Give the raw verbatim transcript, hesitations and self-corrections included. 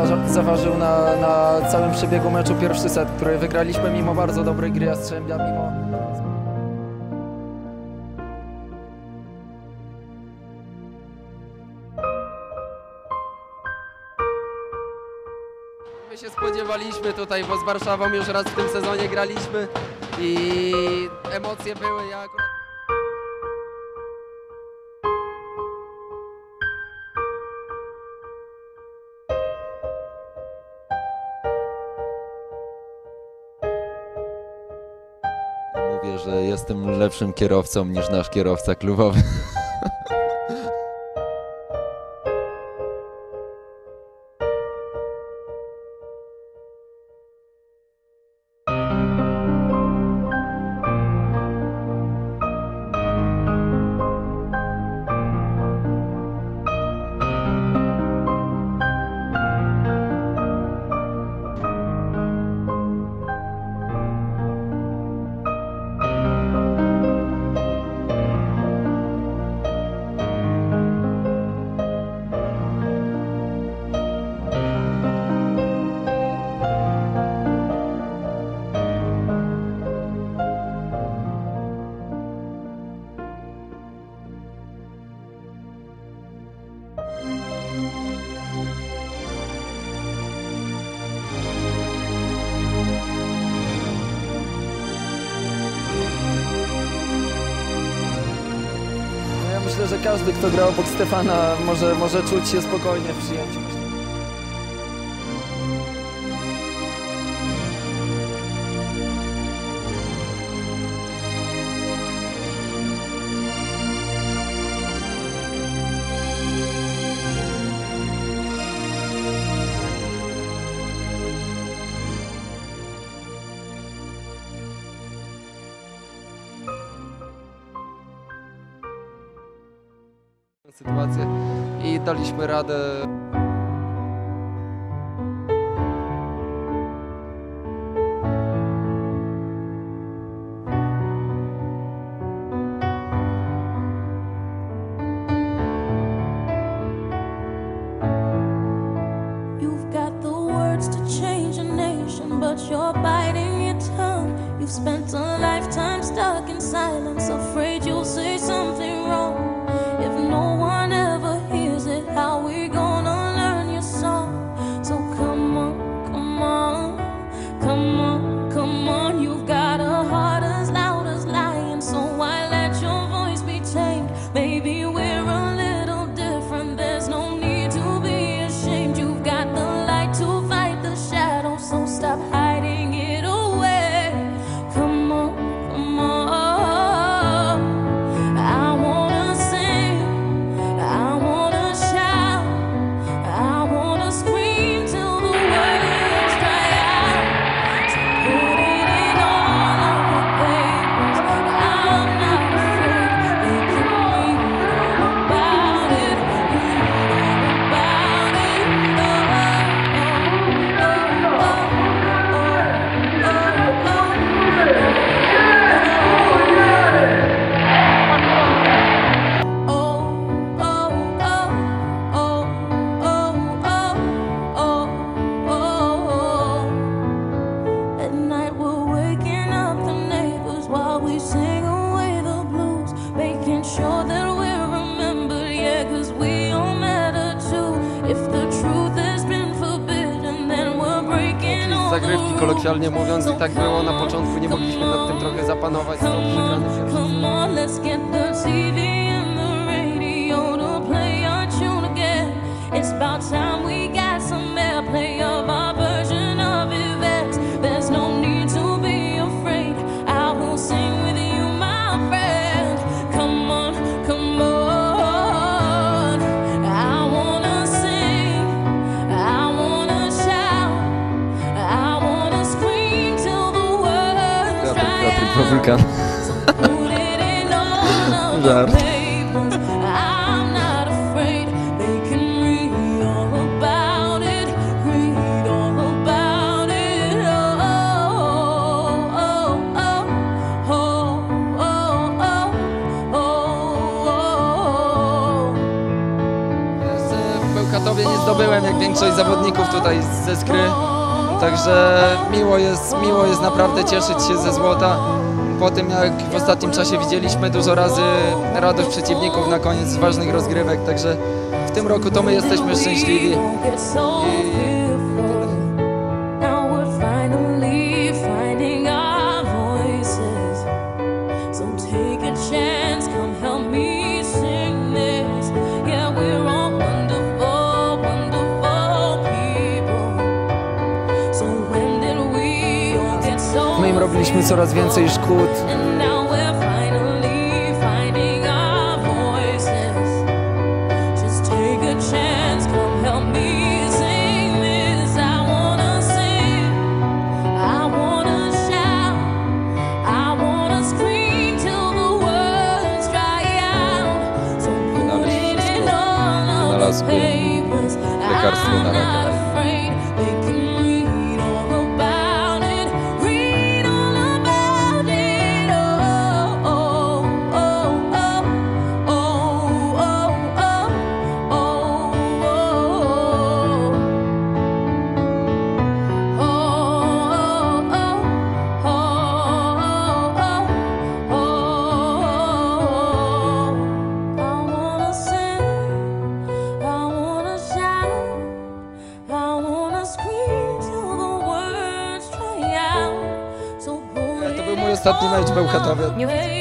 zaważył na, na całym przebiegu meczu pierwszy set, który wygraliśmy mimo bardzo dobrej gry Jastrzębia, mimo... My się spodziewaliśmy tutaj, bo z Warszawą już raz w tym sezonie graliśmy i emocje były jak... Mówię, że jestem lepszym kierowcą niż nasz kierowca klubowy. Myślę, że każdy, kto gra obok Stefana, może, może czuć się spokojnie w przyjęciu. sytuację i daliśmy radę. You've got the words to change a nation, but you're biting your tongue. You've spent a lifetime stuck in silence, afraid you'll say something wrong. If no one ever hears it, how we gonna learn your song? So come on, come on, come on, come on. You've got a heart as loud as lion, so why let your voice be tamed? Maybe we're a little different, there's no need to be ashamed. You've got the light to fight the shadow, so stop hiding it away. Come on, come on. I wanna sing, I wanna shout, I wanna scream till the words dry out. So put it in all of the papers, I'm not afraid. They can read all about it, read all about it. Oh, oh, oh, oh, oh, oh, At night we're waking up the neighbors while we sing away the blues, making sure that we're remembered, yeah, cause we all matter too. If the truth has been forbidden, then we're breaking all the Zagrywki, kolokwialnie mówiąc, i tak było na początku, nie mogliśmy nad tym trochę zapanować, stąd przegrany pierwszy. Come on, let's get the T V and the radio to play our tune again. It's about time we got some airplay of our version of events. There's no need to be afraid, I will sing with you, my friend. Come on, come on. I wanna sing, I wanna shout, I wanna scream till the words dry out. Wulkan. Put it in all of the Żart. papers, I'm not afraid. They can read all about it, read all about it. Oh, oh, oh, oh, oh, oh, oh, oh. Z Bełchatowie nie zdobył zdobyłem jak większość zawodników tutaj ze Skry. Także miło jest, miło jest naprawdę cieszyć się ze złota. Po tym jak w ostatnim czasie widzieliśmy dużo razy radość przeciwników na koniec ważnych rozgrywek. Także w tym roku to my jesteśmy szczęśliwi. Now we're finally finding our voices. So take a chance, come help me sing this. Yeah, we're all wonderful, wonderful people. So when did we all get so My im robiliśmy coraz więcej szkód. And now we're finally finding our voices. Just take a chance, come help me sing this. I wanna sing, I wanna shout, I wanna scream till the words dry out. So put it in all of the Wynalazłbym papers. lekarstwo na I'm raka. not afraid, they can read all about it, read all about it. Oh, oh, oh, oh, oh, oh, oh, oh, I wanna sing, I wanna shout, I wanna scream till the words dry out. So put To był mój ostatni mecz bełchatowy. it